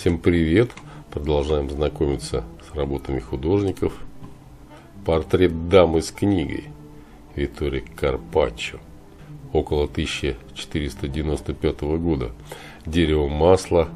Всем привет! Продолжаем знакомиться с работами художников. Портрет дамы с книгой. Витторио Карпаччо. Около 1495 года. Дерево масла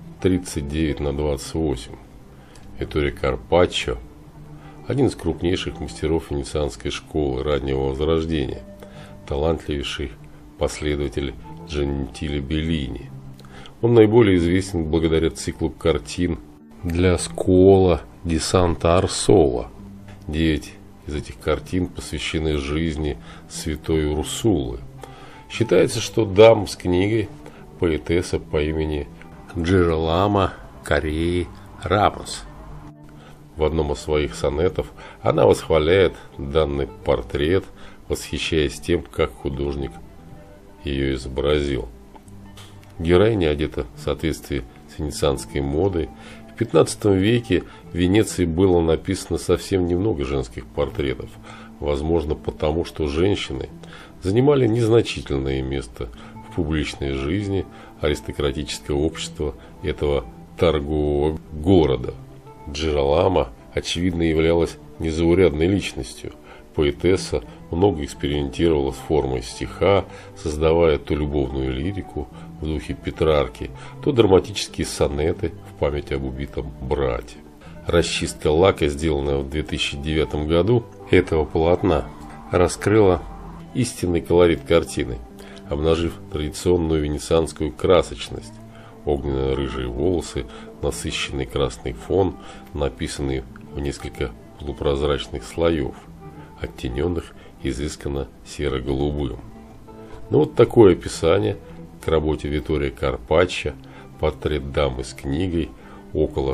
39×28. Витторио Карпаччо – один из крупнейших мастеров венецианской школы раннего Возрождения, талантливейший последователь Джентиле Беллини. Он наиболее известен благодаря циклу картин для Скуола ди Санта-Орсола. 9 из этих картин посвящены жизни святой Урсулы. Считается, что дама с книгой – поэтесса по имени Джероламо Корреи Рамос. В одном из своих сонетов она восхваляет данный портрет, восхищаясь тем, как художник ее изобразил. Героиня одета в соответствии с венецианской модой. В 15 веке в Венеции было написано совсем немного женских портретов, возможно потому, что женщины занимали незначительное место в публичной жизни аристократического общества этого торгового города. Джероламо, очевидно, являлась незаурядной личностью. Поэтесса много экспериментировала с формой стиха, создавая то любовную лирику в духе Петрарки, то драматические сонеты в память об убитом брате. Расчистка лака, сделанная в 2009 году, этого полотна, раскрыла истинный колорит картины, обнажив традиционную венецианскую красочность. Огненно-рыжие волосы, насыщенный красный фон, написанный в несколько полупрозрачных слоев, оттененных изысканно серо-голубым. Ну вот такое описание к работе Витторио Карпаччо «Портрет дамы с книгой» около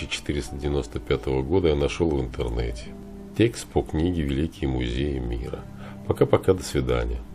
1495 года я нашел в интернете. Текст по книге «Великие музеи мира». Пока-пока, до свидания.